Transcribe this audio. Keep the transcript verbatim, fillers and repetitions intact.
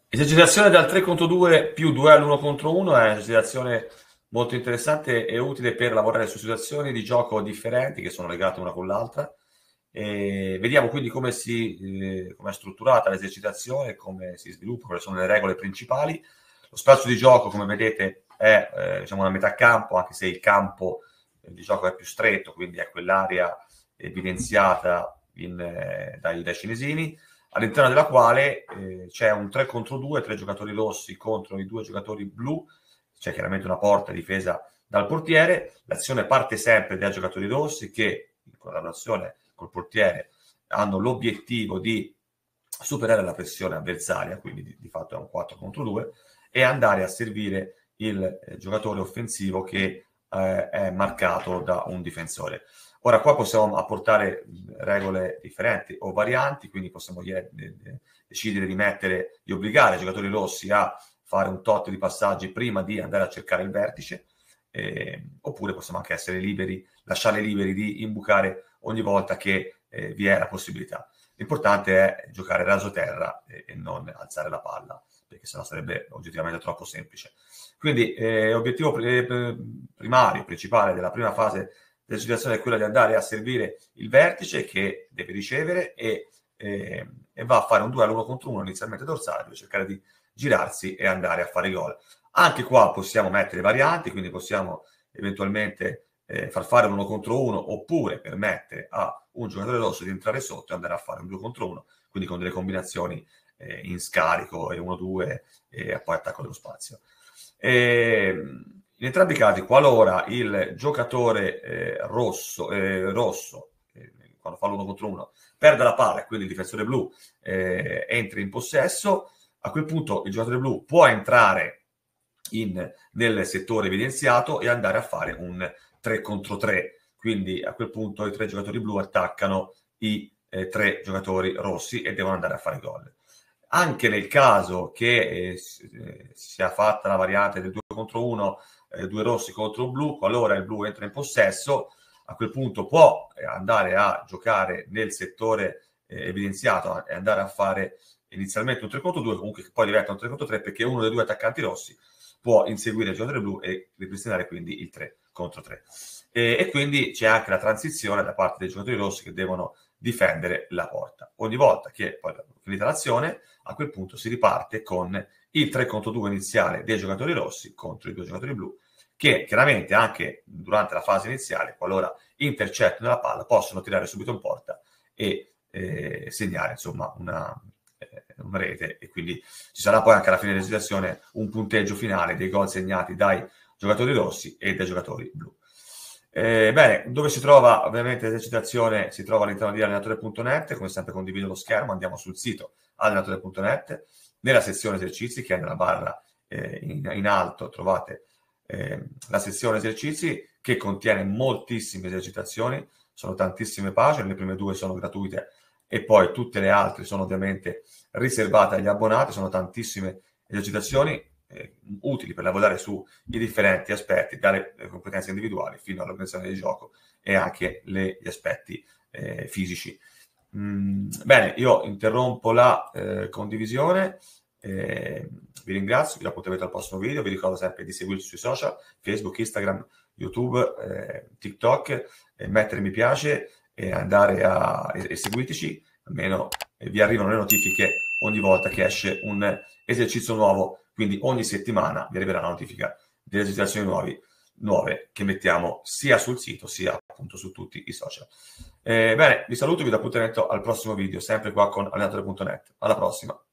Esercitazione dal tre contro due più duello uno contro uno è un'esercitazione molto interessante e utile per lavorare su situazioni di gioco differenti che sono legate una con l'altra. E vediamo quindi come si eh, come è strutturata l'esercitazione, come si sviluppa, quali sono le regole principali. Lo spazio di gioco, come vedete, è eh, diciamo una metà campo, anche se il campo eh, di gioco è più stretto, quindi è quell'area evidenziata in, eh, dai, dai cinesini, all'interno della quale eh, c'è un tre contro due, tre giocatori rossi contro i due giocatori blu, c'è chiaramente una porta difesa dal portiere, l'azione parte sempre dai giocatori rossi che in collaborazione col portiere hanno l'obiettivo di superare la pressione avversaria, quindi di, di fatto è un quattro contro due, e andare a servire il eh, giocatore offensivo che eh, è marcato da un difensore. Ora qua possiamo apportare regole differenti o varianti, quindi possiamo de- de- decidere di mettere, di obbligare i giocatori rossi a fare un tot di passaggi prima di andare a cercare il vertice, eh, oppure possiamo anche essere liberi, lasciare liberi di imbucare ogni volta che eh, vi è la possibilità. L'importante è giocare raso terra e, e non alzare la palla, perché sennò sarebbe oggettivamente troppo semplice. Quindi eh, l'obiettivo primario, principale della prima fase dell'esercitazione è quella di andare a servire il vertice che deve ricevere e, eh, e va a fare un duello uno contro uno inizialmente dorsale, deve cercare di girarsi e andare a fare gol. Anche qua possiamo mettere varianti, quindi possiamo eventualmente eh, far fare uno contro uno oppure permettere a un giocatore rosso di entrare sotto e andare a fare un due contro uno, quindi con delle combinazioni eh, in scarico e uno due e poi attacco dello spazio. E, in entrambi i casi, qualora il giocatore eh, rosso, eh, rosso eh, quando fa l'uno contro uno, perde la palla e quindi il difensore blu eh, entra in possesso, a quel punto il giocatore blu può entrare in, nel settore evidenziato e andare a fare un tre contro tre. Quindi a quel punto i tre giocatori blu attaccano i eh, tre giocatori rossi e devono andare a fare gol. Anche nel caso che eh, sia fatta la variante del due contro uno, eh, due rossi contro blu, qualora il blu entra in possesso, a quel punto può andare a giocare nel settore eh, evidenziato e andare a fare inizialmente un tre contro due, comunque poi diventa un tre contro tre perché uno dei due attaccanti rossi può inseguire il giocatore blu e ripristinare quindi il tre contro tre. E, e quindi c'è anche la transizione da parte dei giocatori rossi che devono difendere la porta. Ogni volta che poi finita l'azione, a quel punto si riparte con il tre contro due iniziale dei giocatori rossi contro i due giocatori blu, che chiaramente anche durante la fase iniziale, qualora intercettano la palla, possono tirare subito in porta e eh, segnare insomma una, eh, una rete, e quindi ci sarà poi anche alla fine dell'esercitazione un punteggio finale dei gol segnati dai giocatori rossi e dai giocatori blu. Eh, bene, dove si trova ovviamente l'esercitazione? Si trova all'interno di allenatore punto net, come sempre condivido lo schermo, andiamo sul sito allenatore punto net, nella sezione esercizi che è nella barra eh, in, in alto trovate eh, la sezione esercizi che contiene moltissime esercitazioni, sono tantissime pagine, le prime due sono gratuite e poi tutte le altre sono ovviamente riservate agli abbonati, sono tantissime esercitazioni eh, utili per lavorare sui differenti aspetti, dalle competenze individuali fino all'organizzazione del gioco e anche le, gli aspetti eh, fisici. Mm, bene, io interrompo la eh, condivisione, eh, vi ringrazio, vi do appuntamento al prossimo video, vi ricordo sempre di seguirci sui social, Facebook, Instagram, YouTube, eh, TikTok, eh, mettere mi piace e andare a e, e seguiteci, almeno eh, vi arrivano le notifiche ogni volta che esce un esercizio nuovo, quindi ogni settimana vi arriverà la notifica delle esercitazioni nuovi, nuove che mettiamo sia sul sito sia appunto su tutti i social. Eh, bene, vi saluto, vi do appuntamento al prossimo video, sempre qua con allenatore punto net. Alla prossima.